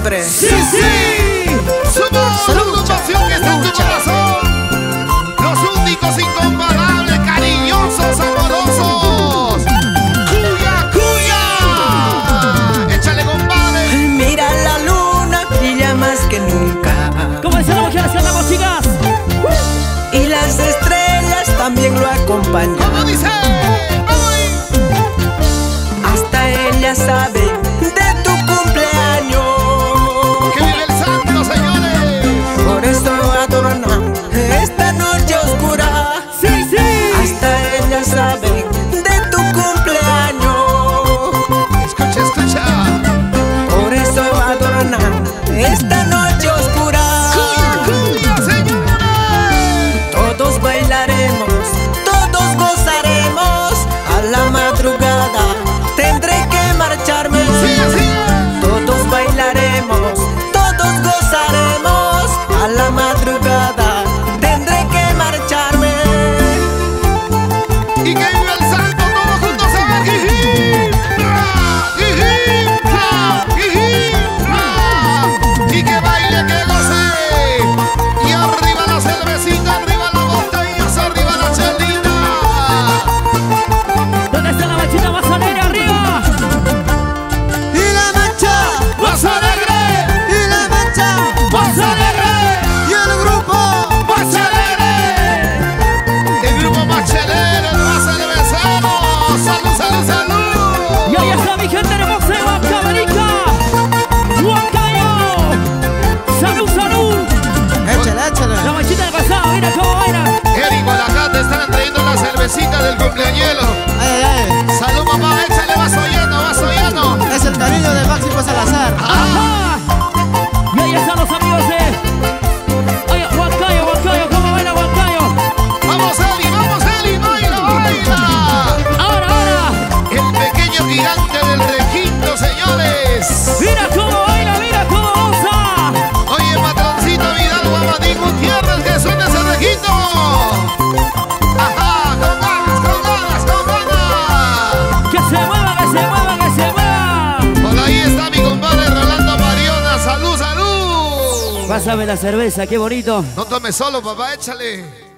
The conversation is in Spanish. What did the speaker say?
siempre. ¡Sí, sí! Somos la agrupación que está en tu corazón. Los únicos, incomparables, cariñosos, amorosos. ¡Cuya, cuya! ¡Échale, compadre! Mira la luna, brilla más que nunca. ¿Cómo dice la mujer? ¿Qué andamos, chicas? Y las estrellas también lo acompañan. ¿Cómo dice? Hasta ella sabe de tu cumpleaños. ¡Que vive el santo, señores! Por eso adorna esta noche oscura. ¡Sí, sí! Hasta ella sabe de tu cumpleaños. Escucha, escucha. Por eso adorna esta noche oscura. ¡Cuya, cuya, señores! Todos bailaremos, todos gozaremos. A la madrugada tendré que marcharme. ¡Sí, así! Todos bailaremos, todos gozaremos. A la madrugada tendré que marcharme. Y que vive el santo, todos juntos a ver. Jiji, ra, jiji, ra, jiji, ra. Y que baile, que goce. Y arriba la cervecita, arriba la botella, arriba la chelita. ¿Dónde está la machita más alegre arriba? Y la mancha, ¡Más alegre! y la mancha, ¡Más alegre! y el grupo. ¡Más alegre! El grupo más chelero, el más cervecero. ¡Salud, salud, salud! Y ahí está mi gente hermosa de Huancavelica. ¡Huancayo! ¡Salud, salud! Échale, échale. La machita del pasado, mira cómo baila. Eric, por acá te están trayendo la cervecita del cumpleañero. Ay, ay, Salud, papá, échale vaso lleno, vaso lleno. ay. Es el cariño de Máximo Salazar. ¡Ajá! Y ahí están los amigos de... Oye, Huancayo, Huancayo, ¿cómo baila Huancayo? Vamos, Eli, baila, baila. Ahora, ahora. El pequeño gigante del requinto, señores. Mira cómo baila, mira cómo goza. Oye, patroncito Vidal, Guamadín Gutiérrez, que suena ese requinto. Ajá, con ganas, con ganas, con ganas. Que se mueva, que se mueva, que se mueva. Por ahí está mi compadre Rolando Mariona. Salud, salud. Pásame la cerveza, qué bonito. No tomes solo, papá, échale.